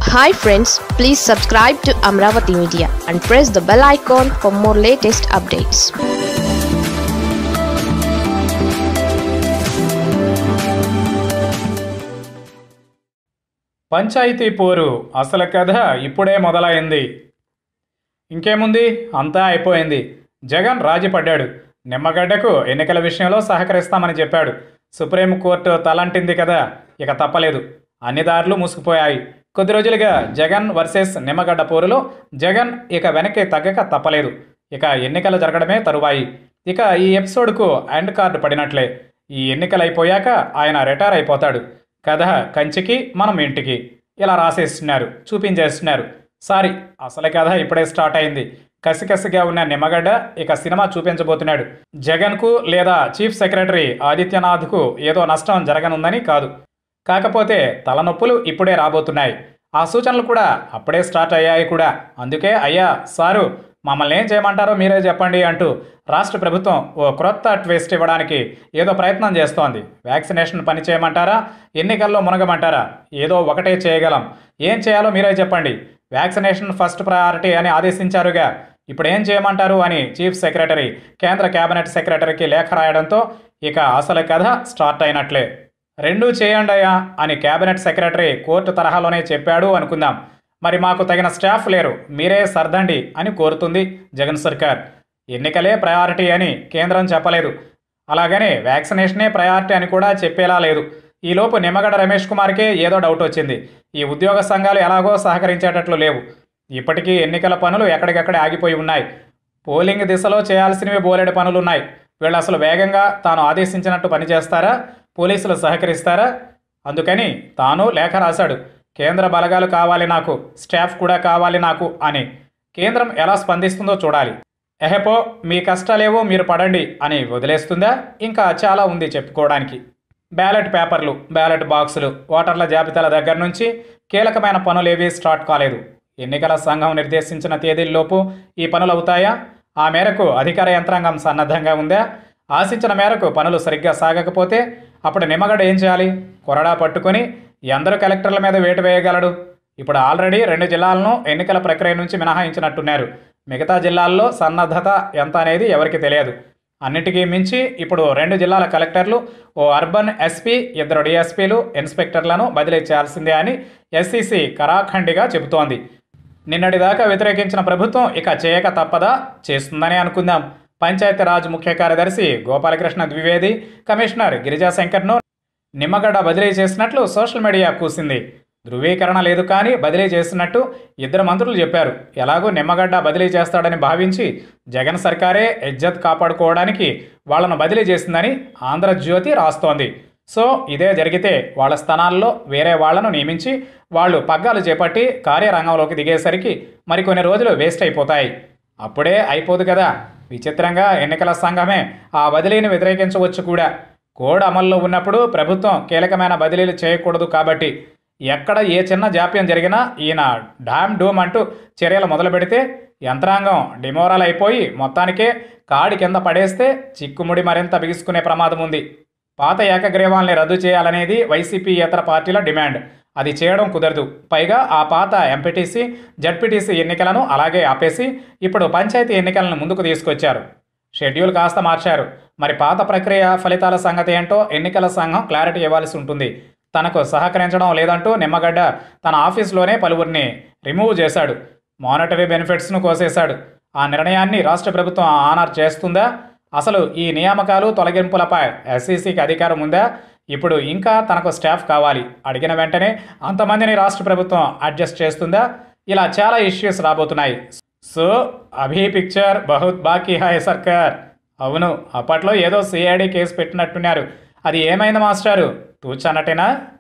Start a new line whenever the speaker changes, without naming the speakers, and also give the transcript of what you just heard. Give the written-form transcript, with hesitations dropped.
Hi friends, please subscribe to Amaravathi Media and press the bell icon for more latest updates.
Panchayat పోరు అసలు కథ ఇప్పుడే మొదలైంది. ఇంకేముంది, అంతా అయిపోయింది. జగన్ రాజీ పడ్డాడు. నిమ్మగడ్డకు ఎన్నికల విషయంలో సహకరిస్తామని చెప్పాడు. సుప్రీంకోర్టు తలంటింది కదా, ఇక తప్పలేదు. అన్ని దారులు మూసుకుపోయాయి. కొద్ది రోజులుగా జగన్ వర్సెస్ నిమ్మగడ్డ పోరులో జగన్ ఇక వెనక్కి తగ్గక తప్పలేదు. ఇక ఎన్నికలు జరగడమే తరువాయి. ఇక ఈ ఎపిసోడ్కు ఎండ్ కార్డు పడినట్లే. ఈ ఎన్నికలు అయిపోయాక ఆయన రిటైర్ అయిపోతాడు. కథ కంచికి మనం ఇంటికి ఇలా రాసేస్తున్నారు, చూపించేస్తున్నారు. సారీ, అసలు కథ ఇప్పుడే స్టార్ట్ అయింది. కసికసిగా ఉన్న నిమ్మగడ్డ ఇక సినిమా చూపించబోతున్నాడు. జగన్కు లేదా చీఫ్ సెక్రటరీ ఆదిత్యనాథ్కు ఏదో నష్టం జరగనుందని కాదు. కాకపోతే తలనొప్పులు ఇప్పుడే రాబోతున్నాయి. ఆ సూచనలు కూడా అప్పుడే స్టార్ట్ అయ్యాయి కూడా. అందుకే అయ్యా సారు, మమ్మల్ని ఏం చేయమంటారో మీరే చెప్పండి అంటూ రాష్ట్ర ప్రభుత్వం ఓ క్రొత్త ట్విస్ట్ ఇవ్వడానికి ఏదో ప్రయత్నం చేస్తోంది. వ్యాక్సినేషన్ పని చేయమంటారా, ఎన్నికల్లో మునగమంటారా? ఏదో ఒకటే చేయగలం. ఏం చేయాలో మీరే చెప్పండి. వ్యాక్సినేషన్ ఫస్ట్ ప్రయారిటీ అని ఆదేశించారుగా, ఇప్పుడు ఏం చేయమంటారు అని చీఫ్ సెక్రటరీ కేంద్ర కేబినెట్ సెక్రటరీకి లేఖ రాయడంతో ఇక అసలు కథ స్టార్ట్ అయినట్లే. రెండూ చేయండయ్యా అని కేబినెట్ సెక్రటరీ కోర్టు తరహాలోనే చెప్పాడు అనుకుందాం. మరి మాకు తగిన స్టాఫ్ లేరు, మీరే సర్దండి అని కోరుతుంది జగన్ సర్కార్. ఎన్నికలే ప్రయారిటీ అని కేంద్రం చెప్పలేదు. అలాగని వ్యాక్సినేషనే ప్రయారిటీ అని కూడా చెప్పేలా లేదు. ఈలోపు నిమ్మగడ్డ రమేష్ కుమార్కే ఏదో డౌట్ వచ్చింది. ఈ ఉద్యోగ సంఘాలు ఎలాగో సహకరించేటట్లు లేవు. ఇప్పటికీ ఎన్నికల పనులు ఎక్కడికక్కడే ఆగిపోయి ఉన్నాయి. పోలింగ్ దిశలో చేయాల్సినవి బోలెడు పనులున్నాయి. వీళ్ళు అసలు వేగంగా తాను ఆదేశించినట్టు పనిచేస్తారా, పోలీసులు సహకరిస్తారా? అందుకని తాను లేఖ రాశాడు. కేంద్ర బలగాలు కావాలి నాకు, స్టాఫ్ కూడా కావాలి నాకు అని. కేంద్రం ఎలా స్పందిస్తుందో చూడాలి. ఎహెపో మీ కష్టాలేవో మీరు పడండి అని వదిలేస్తుందా? ఇంకా చాలా ఉంది చెప్పుకోవడానికి. బ్యాలెట్ పేపర్లు, బ్యాలెట్ బాక్సులు, ఓటర్ల జాబితాల దగ్గర నుంచి కీలకమైన పనులేవీ స్టార్ట్ కాలేదు. ఎన్నికల సంఘం నిర్దేశించిన తేదీల్లోపు ఈ పనులు అవుతాయా? ఆ మేరకు అధికార యంత్రాంగం సన్నద్ధంగా ఉందా? ఆశించిన మేరకు పనులు సరిగ్గా సాగకపోతే అప్పుడు నిమ్మగడ్డ ఏం చేయాలి? కొరడా పట్టుకొని ఎందరూ కలెక్టర్ల మీద వేటు వేయగలడు? ఇప్పుడు ఆల్రెడీ 2 జిల్లాలను ఎన్నికల ప్రక్రియ నుంచి మినహాయించినట్టున్నారు. మిగతా జిల్లాల్లో సన్నద్ధత ఎంత అనేది ఎవరికి తెలియదు. అన్నిటికీ మించి ఇప్పుడు 2 జిల్లాల కలెక్టర్లు, ఓ అర్బన్ ఎస్పీ, 2 డిఎస్పీలు, ఇన్స్పెక్టర్లను బదిలీ చేయాల్సిందే అని ఎస్సీసీ కరాఖండిగా చెబుతోంది. నిన్నటిదాకా వ్యతిరేకించిన ప్రభుత్వం ఇక చేయక తప్పదా? చేస్తుందని అనుకుందాం. పంచాయతీరాజ్ ముఖ్య కార్యదర్శి గోపాలకృష్ణ ద్వివేది, కమిషనర్ గిరిజాశంకర్ను నిమ్మగడ్డ బదిలీ చేసినట్లు సోషల్ మీడియా కూసింది. ధృవీకరణ లేదు కానీ బదిలీ చేసినట్టు 2 మంత్రులు చెప్పారు. ఎలాగో నిమ్మగడ్డ బదిలీ చేస్తాడని భావించి జగన్ సర్కారే ఇజ్జత్ కాపాడుకోవడానికి వాళ్లను బదిలీ చేసిందని ఆంధ్రజ్యోతి రాస్తోంది. సో ఇదే జరిగితే వాళ్ళ స్థానాల్లో వేరే వాళ్లను నియమించి వాళ్ళు పగ్గాలు చేపట్టి కార్యరంగంలోకి దిగేసరికి మరికొన్ని రోజులు వేస్ట్ అయిపోతాయి. అప్పుడే అయిపోదు కదా. విచిత్రంగా ఎన్నికల సంఘమే ఆ బదిలీని వ్యతిరేకించవచ్చు కూడా. కోడ్ అమల్లో ఉన్నప్పుడు ప్రభుత్వం కీలకమైన బదిలీలు చేయకూడదు కాబట్టి ఎక్కడ ఏ చిన్న జాప్యం జరిగినా ఈయన డామ్ డూమ్ అంటూ చర్యలు మొదలు పెడితే యంత్రాంగం డిమోరల్ అయిపోయి మొత్తానికే కాడి కింద పడేస్తే చిక్కుముడి మరింత బిగుసుకునే ప్రమాదం ఉంది. పాత ఏకగ్రీవాల్ని రద్దు చేయాలనేది వైసీపీ ఇతర పార్టీల డిమాండ్. అది చేయడం కుదరదు. పైగా ఆ పాత ఎంపీటీసీ, జడ్పీటీసీ ఎన్నికలను అలాగే ఆపేసి ఇప్పుడు పంచాయతీ ఎన్నికలను ముందుకు తీసుకొచ్చారు. షెడ్యూల్ కాస్త మార్చారు. మరి పాత ప్రక్రియ ఫలితాల సంగతి ఏంటో ఎన్నికల సంఘం క్లారిటీ ఇవ్వాల్సి ఉంటుంది. తనకు సహకరించడం లేదంటూ నిమ్మగడ్డ తన ఆఫీసులోనే పలువురిని రిమూవ్ చేశాడు. మానిటరీ బెనిఫిట్స్ను కోసేశాడు. ఆ నిర్ణయాన్ని రాష్ట్ర ప్రభుత్వం ఆనర్ చేస్తుందా? అసలు ఈ నియామకాలు, తొలగింపులపై ఎస్సీసీకి అధికారం ఉందా? ఇప్పుడు ఇంకా తనకు స్టాఫ్ కావాలి. అడిగిన వెంటనే అంతమందిని రాష్ట్ర ప్రభుత్వం అడ్జస్ట్ చేస్తుందా? ఇలా చాలా ఇష్యూస్ రాబోతున్నాయి. సో అభి పిక్చర్ బహుత్ బాకీ హై సర్కార్. అవును, అప్పట్లో ఏదో సిఐడి కేసు పెట్టినట్టున్నారు. అది ఏమైంది మాస్టారు? తూచన్నట్టేనా?